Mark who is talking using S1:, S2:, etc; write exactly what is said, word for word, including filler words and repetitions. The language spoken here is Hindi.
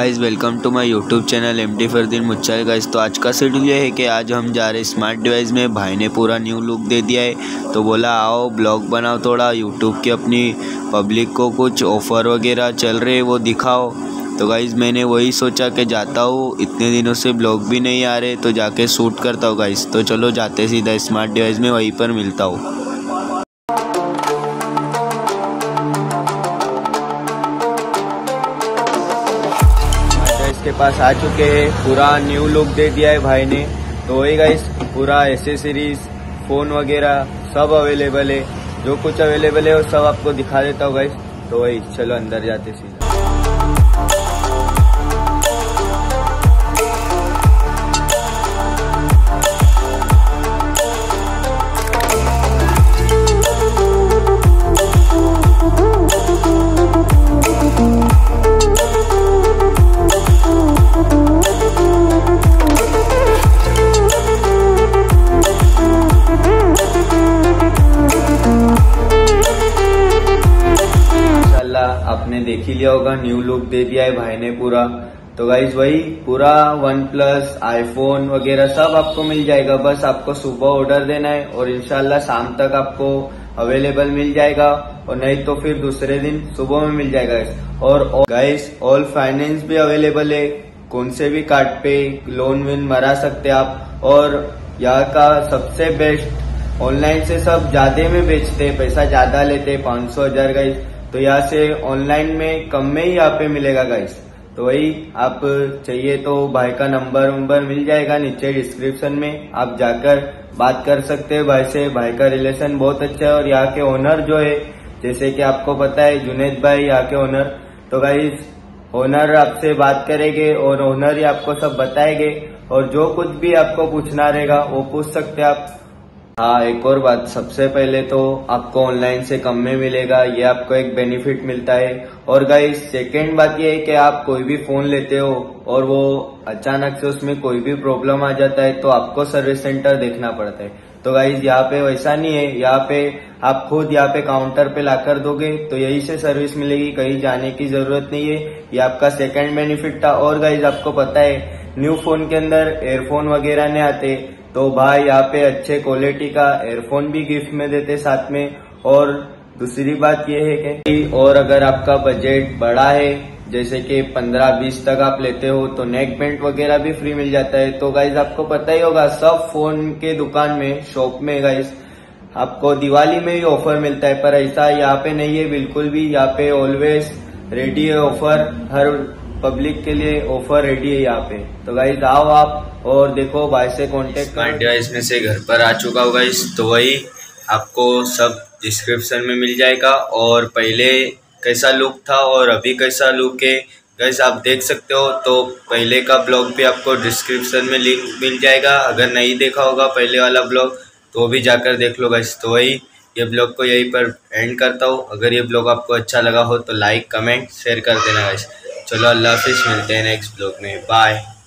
S1: Guys welcome to my YouTube channel M D Fardeen Muchhal. Guys तो आज का शेड्यूल ये है कि आज हम जा रहे स्मार्ट डिवाइस में। भाई ने पूरा न्यू लुक दे दिया है तो बोला आओ ब्लॉग बनाओ, थोड़ा यूट्यूब की अपनी पब्लिक को कुछ ऑफ़र वगैरह चल रहे वो दिखाओ। तो गाइस मैंने वही सोचा कि जाता हूँ, इतने दिनों से ब्लॉग भी नहीं आ रहे तो जाके शूट करता हूँ गाइस। तो चलो जाते सीधा स्मार्ट डिवाइस में, वहीं पर मिलता हूँ। के पास आ चुके हैं, पूरा न्यू लुक दे दिया है भाई ने। तो वही गाइस पूरा एसेसरीज फ़ोन वगैरह सब अवेलेबल है, जो कुछ अवेलेबल है वो सब आपको दिखा देता हूँ गाइस। तो वही चलो अंदर जाते सीधा। आपने देख ही लिया होगा, न्यू लुक दे दिया है भाई ने पूरा। तो गाइज वही पूरा वन प्लस आईफोन वगैरह सब आपको मिल जाएगा, बस आपको सुबह ऑर्डर देना है और इंशाल्लाह शाम तक आपको अवेलेबल मिल जाएगा, और नहीं तो फिर दूसरे दिन सुबह में मिल जाएगा। और गाइज ऑल फाइनेंस भी अवेलेबल है, कौन से भी कार्ड पे लोन विन मरा सकते आप। और यहाँ का सबसे बेस्ट, ऑनलाइन से सब ज्यादा में बेचते हैं, पैसा ज्यादा लेते हैं, पाँच सौ हजार गाइज। तो यहाँ से ऑनलाइन में कम में ही यहाँ पे मिलेगा गाइस। तो वही आप चाहिए तो भाई का नंबर वंबर मिल जाएगा नीचे डिस्क्रिप्शन में, आप जाकर बात कर सकते हैं भाई से। भाई का रिलेशन बहुत अच्छा है, और यहाँ के ओनर जो है, जैसे कि आपको पता है जुनेद भाई यहाँ के ओनर। तो गाइस ओनर आपसे बात करेंगे और ओनर ही आपको सब बताएंगे, और जो कुछ भी आपको पूछना रहेगा वो पूछ सकते हैं आप। हाँ, एक और बात, सबसे पहले तो आपको ऑनलाइन से कम में मिलेगा, ये आपको एक बेनिफिट मिलता है। और गाइस सेकेंड बात ये है कि आप कोई भी फोन लेते हो और वो अचानक से उसमें कोई भी प्रॉब्लम आ जाता है तो आपको सर्विस सेंटर देखना पड़ता है। तो गाइस यहाँ पे वैसा नहीं है, यहाँ पे आप खुद यहाँ पे काउंटर पे लाकर दोगे तो यही से सर्विस मिलेगी, कहीं जाने की जरूरत नहीं है। ये आपका सेकेंड बेनिफिट था। और गाइस आपको पता है न्यू फोन के अंदर एयरफोन वगैरह नहीं आते, तो भाई यहाँ पे अच्छे क्वालिटी का एयरफोन भी गिफ्ट में देते साथ में। और दूसरी बात ये है कि और अगर आपका बजट बड़ा है, जैसे कि पंद्रह बीस तक आप लेते हो, तो नेक बैंड वगैरह भी फ्री मिल जाता है। तो गाइज आपको पता ही होगा सब फोन के दुकान में, शॉप में गाइज आपको दिवाली में ही ऑफर मिलता है, पर ऐसा यहाँ पे नहीं है बिल्कुल भी। यहाँ पे ऑलवेज रेडी है ऑफर, हर पब्लिक के लिए ऑफर रेडी है यहाँ पे। तो गाइज आओ आप और देखो, भाई से कांटेक्ट। स्मार्ट डिवाइस में से घर पर आ चुका हूँ गाइज, तो वही आपको सब डिस्क्रिप्शन में मिल जाएगा। और पहले कैसा लुक था और अभी कैसा लुक है गाइज आप देख सकते हो। तो पहले का ब्लॉग भी आपको डिस्क्रिप्शन में लिंक मिल जाएगा, अगर नहीं देखा होगा पहले वाला ब्लॉग तो भी जाकर देख लो गाइज। तो वही ये ब्लॉग को यहीं पर एंड करता हूँ। अगर ये ब्लॉग आपको अच्छा लगा हो तो लाइक कमेंट शेयर कर देना गाइज। चलो अल्लाह हाफिज़, मिलते हैं नेक्स्ट ब्लॉग में, बाय।